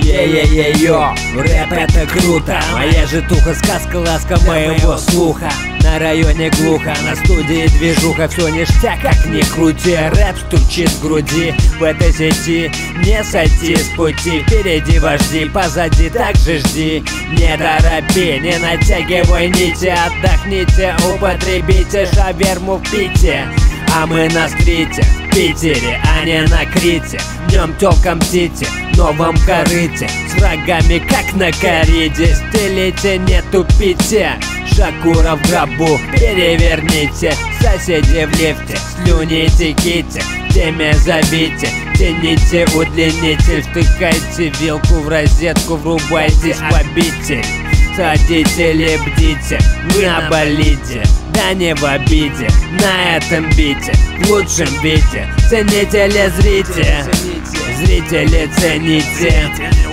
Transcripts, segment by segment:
Е-е-е-йо, рэп это круто. Моя житуха, сказка, ласка моего слуха. На районе глухо, на студии движуха. Все ништяк, как ни крути. Рэп стучит в груди. В этой сети не сойти с пути. Впереди вожди, позади также жди. Не торопи, не натягивай нити. Отдохните, употребите шаверму в Пите. А мы на стрите, в Питере, а не на Крите. Днем тёлкам птите, в новом корыте. С врагами, как на кориде. Стелите, не тупите. Шакура в гробу, переверните. Соседи в лифте, слюни теките. Теме забите, тяните удлинитель. Втыкайте вилку в розетку, врубайтесь в обитель. Садите или бдите на болиде, да не в обиде. На этом бите, в лучшем виде. Цените ли зрите, зрители цените.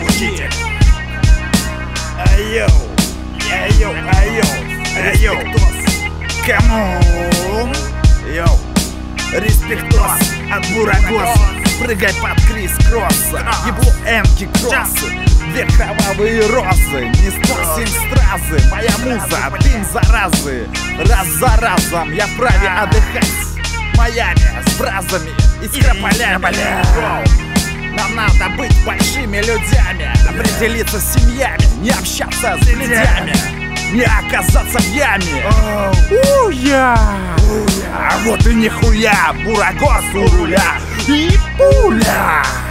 Айоу, айоу, айоу, айоу, камон. Йоу, респектос от Бурагоса. Прыгай под Крис-кросса, ебло энки кроссы. Две кровавые розы, не 107 стразы. Моя муза, дым заразы. Раз за разом я вправе отдыхать Майами с бразами и скрополями. Нам надо быть большими людьми, определиться с семьями, не общаться с людьми, не оказаться в яме. Уя! А вот и нихуя, Бурагос у руля и пуля.